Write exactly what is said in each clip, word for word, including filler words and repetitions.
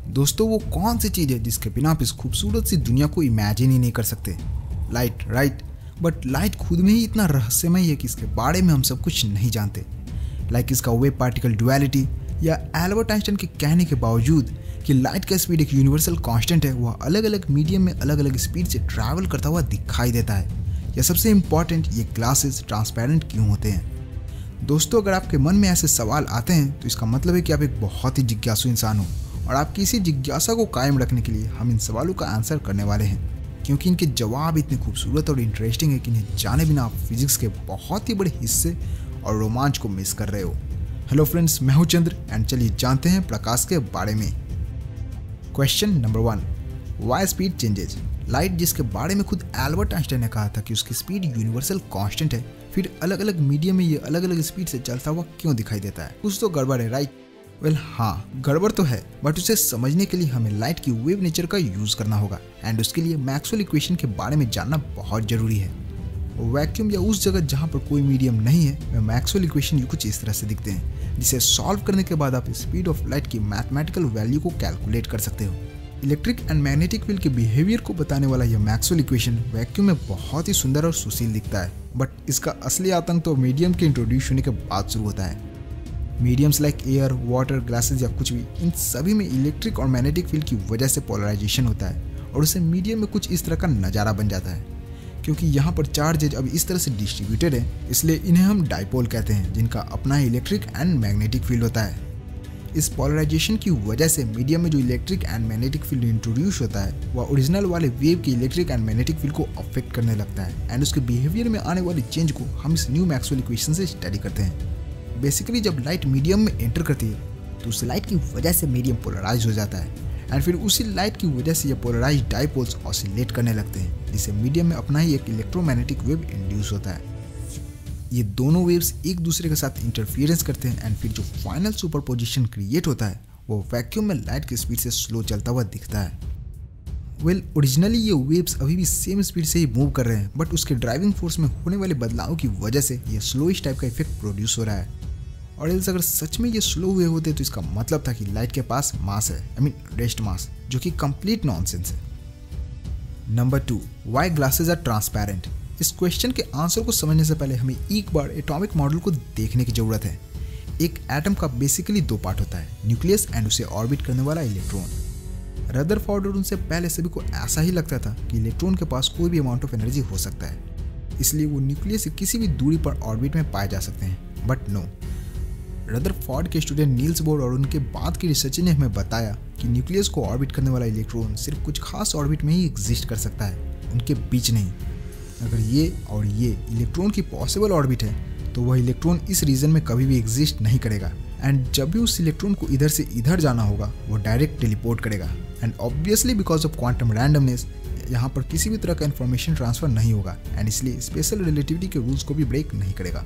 दोस्तों वो कौन सी चीज़ है जिसके बिना आप इस खूबसूरत सी दुनिया को इमेजिन ही नहीं कर सकते? Light, right. बट लाइट खुद में ही इतना रहस्यमय है कि इसके बारे में हम सब कुछ नहीं जानते। लाइक इसका वेव पार्टिकल डुअलिटी या एल्बर्ट आइंस्टाइन के कहने के बावजूद कि लाइट का स्पीड एक यूनिवर्सल कांस्टेंट है, वह अलग अलग मीडियम में अलग अलग स्पीड से ट्रैवल करता हुआ दिखाई देता है। या सबसे इम्पॉर्टेंट, ये ग्लासेस ट्रांसपेरेंट क्यों होते हैं? दोस्तों अगर आपके मन में ऐसे सवाल आते हैं तो इसका मतलब है कि आप एक बहुत ही जिज्ञासु इंसान हो, और आपकी इसी जिज्ञासा को कायम रखने के लिए हम इन सवालों का आंसर करने वाले हैं, क्योंकि इनके जवाब इतने खूबसूरत और इंटरेस्टिंग है कि इन्हें जाने बिना आप फिजिक्स के बहुत ही बड़े हिस्से और रोमांच को मिस कर रहे हो। हेलो फ्रेंड्स, मैं हूं चंद्र एंड चलिए जानते हैं प्रकाश के बारे में। Question number one, why speed changes? Light जिसके बारे में खुद एल्बर्ट आइंस्टाइन ने कहा था कि उसकी स्पीड यूनिवर्सल कांस्टेंट है, फिर अलग अलग मीडियम में ये अलग अलग स्पीड से चलता हुआ क्यों दिखाई देता है? कुछ तो गड़बड़ है, राइट? वेल well, हाँ, गड़बड़ तो है, बट उसे समझने के लिए हमें लाइट की वेव नेचर का यूज करना होगा एंड उसके लिए मैक्सवेल इक्वेशन के बारे में जानना बहुत जरूरी है। वैक्यूम या उस जगह जहाँ पर कोई मीडियम नहीं है, में मैक्सवेल इक्वेशन कुछ इस तरह से दिखते हैं, जिसे सॉल्व करने के बाद आप स्पीड ऑफ लाइट की मैथमेटिकल वैल्यू को कैलकुलेट कर सकते हो। इलेक्ट्रिक एंड मैग्नेटिक फील्ड के बिहेवियर को बताने वाला यह मैक्सवेल इक्वेशन वैक्यूम में बहुत ही सुंदर और सुशील दिखता है, बट इसका असली आतंक तो मीडियम के इंट्रोड्यूस होने के बाद शुरू होता है। Mediums like air, water, glasses या कुछ भी, इन सभी में इलेक्ट्रिक और मैग्नेटिक फील्ड की वजह से पोलराइजेशन होता है और उसे मीडियम में कुछ इस तरह का नज़ारा बन जाता है। क्योंकि यहाँ पर चार्जेज अब इस तरह से डिस्ट्रीब्यूटेड है, इसलिए इन्हें हम डाइपोल कहते हैं, जिनका अपना इलेक्ट्रिक एंड मैग्नेटिक फील्ड होता है। इस पोलराइजेशन की वजह से मीडियम में जो electric and magnetic field introduce होता है वह ओरिजिनल वाले वेव के इलेक्ट्रिक एंड मैग्नेटिक फील्ड को अफेक्ट करने लगता है एंड उसके बिहेवियर में आने वाली चेंज को हम इस न्यू मैक्सवेल इक्वेशन से स्टडी करते हैं। बेसिकली जब लाइट मीडियम में एंटर करती है तो उस लाइट की वजह से मीडियम पोलराइज हो जाता है एंड फिर उसी लाइट की वजह से ये पोलराइज डाइपोल्स ऑसिलेट करने लगते हैं, जिससे मीडियम में अपना ही एक इलेक्ट्रोमैग्नेटिक वेव इंड्यूस होता है। ये दोनों वेव्स एक दूसरे के साथ इंटरफियरेंस करते हैं एंड फिर जो फाइनल सुपरपोजिशन क्रिएट होता है वो वैक्यूम में लाइट की स्पीड से स्लो चलता हुआ दिखता है। वेल well, ओरिजिनली ये वेव्स अभी भी सेम स्पीड से ही मूव कर रहे हैं, बट उसके ड्राइविंग फोर्स में होने वाले बदलाव की वजह से ये स्लोइश टाइप का इफेक्ट प्रोड्यूस हो रहा है। और एल्स अगर सच में ये स्लो हुए होते तो इसका मतलब था कि लाइट के पास मास है, आई मीन रेस्ट मास, जो कि कंप्लीट नॉनसेंस है। Number two, why glasses are transparent? इस क्वेश्चन के आंसर को समझने से पहले हमें एक बार एटॉमिक मॉडल को देखने की जरूरत है। एक एटम का बेसिकली दो पार्ट होता है, न्यूक्लियस एंड उसे ऑर्बिट करने वाला इलेक्ट्रॉन। रदरफोर्ड और उनसे पहले सभी को ऐसा ही लगता था कि इलेक्ट्रॉन के पास कोई भी अमाउंट ऑफ एनर्जी हो सकता है, इसलिए वो न्यूक्लियस से किसी भी दूरी पर ऑर्बिट में पाए जा सकते हैं। बट नो, रदरफोर्ड के स्टूडेंट नील्स बोर और उनके बाद की रिसर्च ने हमें बताया कि न्यूक्लियस को ऑर्बिट करने वाला इलेक्ट्रॉन सिर्फ कुछ खास ऑर्बिट में ही एग्जिस्ट कर सकता है, उनके बीच नहीं। अगर ये और ये इलेक्ट्रॉन की पॉसिबल ऑर्बिट है तो वह इलेक्ट्रॉन इस रीजन में कभी भी एग्जिस्ट नहीं करेगा एंड जब भी उस इलेक्ट्रॉन को इधर से इधर जाना होगा वो डायरेक्ट टेलीपोर्ट करेगा and obviously because of quantum randomness यहाँ पर किसी भी तरह का इन्फॉर्मेशन ट्रांसफर नहीं होगा एंड इसलिए स्पेशल रिलेटिविटी के रूल्स को भी ब्रेक नहीं करेगा।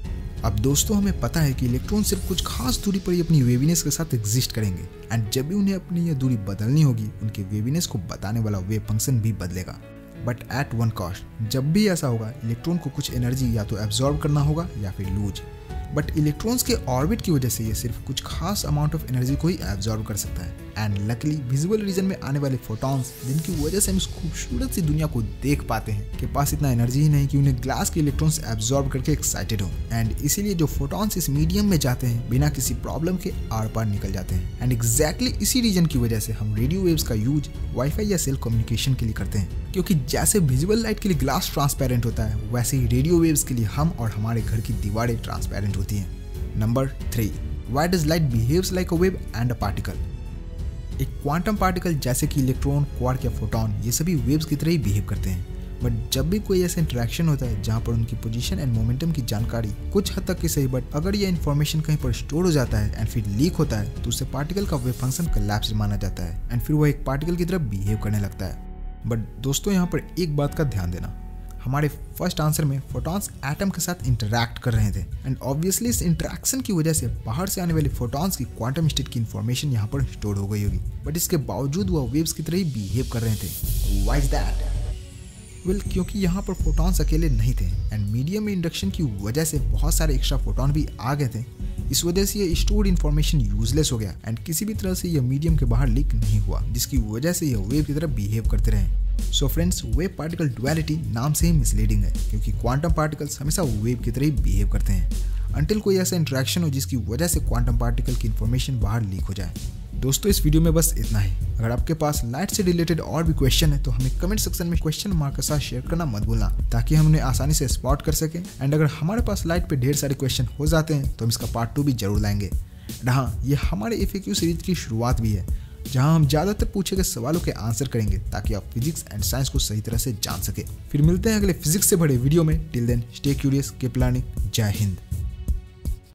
अब दोस्तों हमें पता है कि इलेक्ट्रॉन सिर्फ कुछ खास दूरी पर ही अपनी वेवीनेस के साथ एग्जिस्ट करेंगे एंड जब भी उन्हें अपनी यह दूरी बदलनी होगी उनके वेवीनेस को बताने वाला वेव फंक्शन भी बदलेगा, बट एट वन कॉस्ट। जब भी ऐसा होगा इलेक्ट्रॉन को कुछ एनर्जी या तो एब्जॉर्ब करना होगा या फिर लूज, बट इलेक्ट्रॉन्स के ऑर्बिट की वजह से ये सिर्फ कुछ खास अमाउंट ऑफ एनर्जी को ही एब्जॉर्ब कर सकता है एंड लकीली विजुअल रीजन में आने वाले फोटॉन्स, जिनकी वजह से हम इस खूबसूरत सी दुनिया को देख पाते हैं, के पास इतना एनर्जी ही नहीं कि उन्हें ग्लास के इलेक्ट्रॉन्स एब्जॉर्ब करके एक्साइटेड हो एंड इसीलिए जो फोटॉन्स इस मीडियम में जाते हैं बिना किसी प्रॉब्लम के आर पार निकल जाते हैं एंड एग्जैक्टली इसी रीजन की वजह से हम रेडियो वेव्स का यूज वाईफाई या सेल कम्युनिकेशन के लिए करते हैं, क्योंकि जैसे विजुअल लाइट के लिए ग्लास ट्रांसपेरेंट होता है वैसे ही रेडियो वेव्स के लिए हम और हमारे घर की दीवारें ट्रांसपेरेंट होती हैं। Number three, why does light behaves like a wave and a particle? एक क्वांटम पार्टिकल जैसे कि इलेक्ट्रॉन, क्वार्क या फोटॉन, ये सभी वेव्स की तरह ही बिहेव करते हैं, बट जब भी कोई ऐसा इंटरेक्शन होता है जहाँ पर उनकी पोजीशन एंड मोमेंटम की जानकारी कुछ हद तक की सही, बट अगर यह इन्फॉर्मेशन कहीं पर स्टोर हो जाता है एंड फिर लीक होता है तो उसे पार्टिकल का वेव फंक्शन कोलैप्स माना जाता है एंड फिर वह एक पार्टिकल की तरह बिहेव करने लगता है। बट दोस्तों यहाँ पर एक बात का ध्यान देना, हमारे फर्स्ट आंसर में फोटॉन्स एटम के साथ इंटरैक्ट कर रहे थे एंड ऑब्वियसली इस इंटरैक्शन की वजह से बाहर से आने वाले फोटॉन्स की क्वांटम स्टेट की इंफॉर्मेशन यहाँ पर स्टोर हो गई होगी, बट इसके बावजूद वह वेव्स की तरह ही बिहेव कर रहे थे। Why is that? Well well, क्योंकि यहाँ पर फोटॉन्स अकेले नहीं थे एंड मीडियम में इंडक्शन की वजह से बहुत सारे एक्स्ट्रा फोटॉन भी आ गए थे। इस वजह से ये स्टोर्ड इन्फॉर्मेशन यूजलेस हो गया एंड किसी भी तरह से यह मीडियम के बाहर लीक नहीं हुआ, जिसकी वजह से यह वेव की तरह बिहेव करते रहे। So friends, wave particle duality नाम से ही मिसलीडिंग है, क्योंकि क्वांटम पार्टिकल्स हमेशा वेव की तरह ही बिहेव करते हैं अंटिल कोई ऐसा इंटरेक्शन हो जिसकी वजह से क्वांटम पार्टिकल की इन्फॉर्मेशन बाहर लीक हो जाए। दोस्तों, इस वीडियो में बस इतना ही। अगर आपके पास लाइट से रिलेटेड और भी क्वेश्चन है तो हमें कमेंट सेक्शन में क्वेश्चन मार्क के साथ शेयर करना मत भूलना, ताकि हम उन्हें आसानी से स्पॉट कर सकें। एंड अगर हमारे पास लाइट पे ढेर सारे क्वेश्चन हो जाते हैं तो हम इसका पार्ट टू भी जरूर लाएंगे। हाँ, ये हमारे एफएक्यू सीरीज की शुरुआत भी है, जहां हम ज्यादातर पूछे गए सवालों के आंसर करेंगे ताकि आप फिजिक्स एंड साइंस को सही तरह से जान सके। फिर मिलते हैं अगले फिजिक्स से बड़े वीडियो में। Till then stay curious, keep learning. Jai Hind.